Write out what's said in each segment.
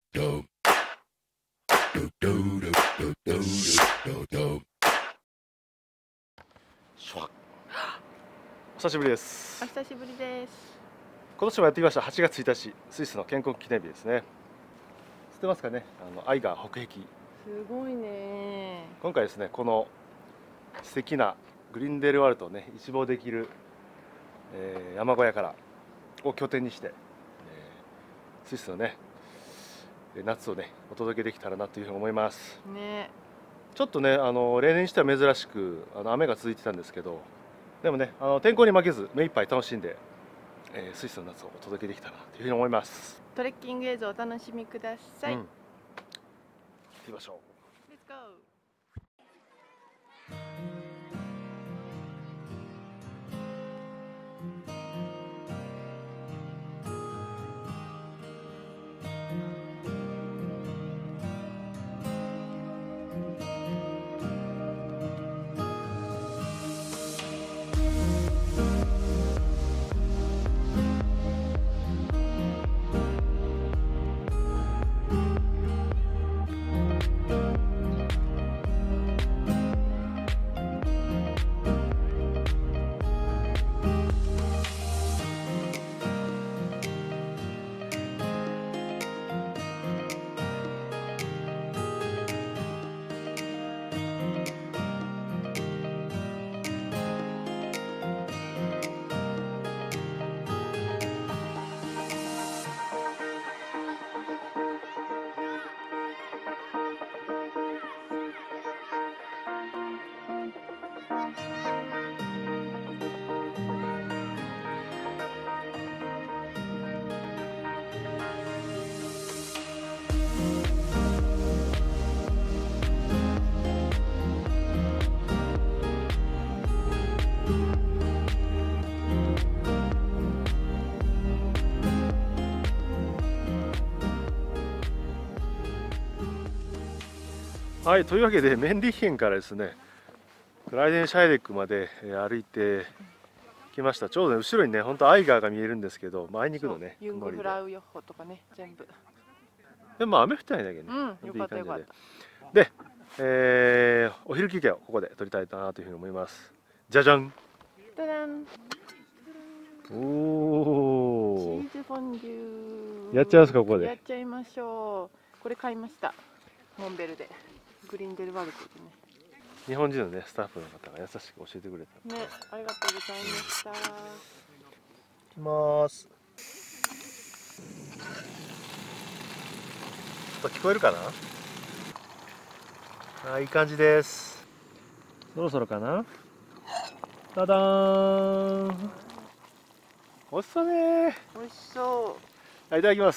お久しぶりです。 お久しぶりです。 今年もやってきました。8月1日、スイスの建国記念日ですね。知ってますかね、愛が北壁。 すごいね。 今回ですね、この素敵なグリンデルワルトをね、一望できる、山小屋からを拠点にして、スイスのね、夏をね、お届けできたらなというふうに思います。 ね。 ちょっとね、例年にしては珍しく雨が続いてたんですけど、でもね、天候に負けず目いっぱい楽しんで、スイスの夏をお届けできたらなというふうに思います。 トレッキング映像をお楽しみください。 行ってみましょう。 Let's go。 はい、というわけでメンディヒェンからですね、クライデンシャイデックまで歩いてきました。ちょうどね、後ろにね、本当アイガーが見えるんですけど、あいにくのね、 ユングフラウ予報とかね、全部。 でも雨降ってないんだけどね。 よかったよかった。 で、お昼休憩をここで取りたいなというふうに思います。じゃじゃん。 ダダン。 おお。 チーズフォンデュ。 やっちゃいますか、ここで。 やっちゃいましょう。これ買いました。モンベルで。グリンデルワルトでね。 日本人のね、スタッフの方が優しく教えてくれた。 ね、ありがとうございました。 いきます。音聞こえるかな。あ、いい感じです。そろそろかな。ただーん。おいしそうね。 美味しそう。 はい、いただきます。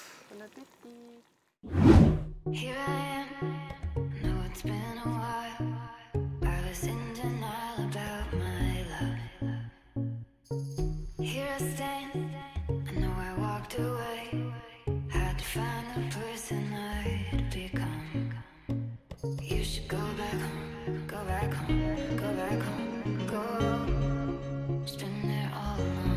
ボナペティ。 Here I am, know it's been a while. I was in denial about my love. Here I stand, I know I walked away. Had to find the person I'd become. You should go back home, go back home, go back home, go. Just been there all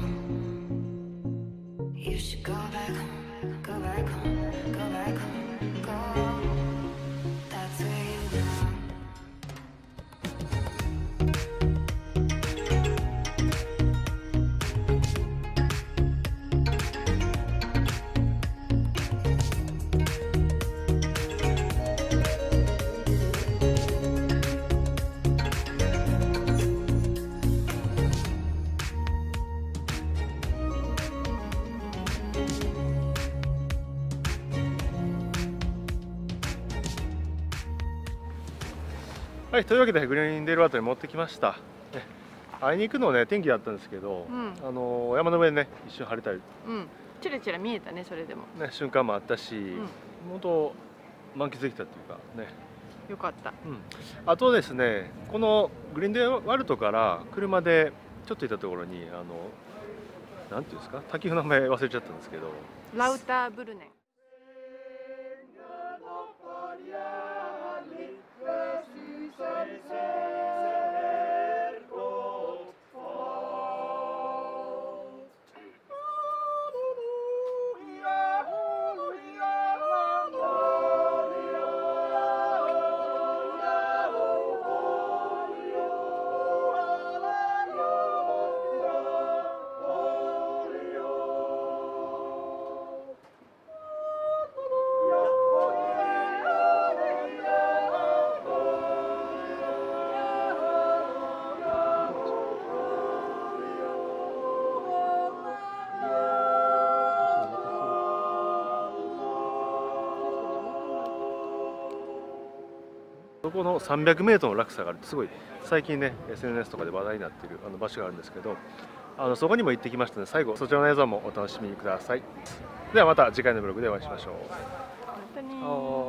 along. You should go back home, go back home, go back home, go.That's where you belong. はい、というわけでグリーンデールワートに持ってきました。ね、会いに行くのね、天気だったんですけど、山の上でね、一瞬晴れたり、 チラチラ見えたね、それでも。 ね、瞬間もあったし、本当満喫できたっていうかね。 よかった。 あとですね、このグリーンデールワルトから車でちょっと行ったところに、なんていうんですか、滝の名前忘れちゃったんですけど。 ラウターブルネン。 そこの300メートルの落差があるすごい最近ね SNS とかで話題になっている場所があるんですけど、そこにも行ってきましたので、最後そちらの映像もお楽しみください。ではまた次回のブログでお会いしましょう。 またねー。 はーい。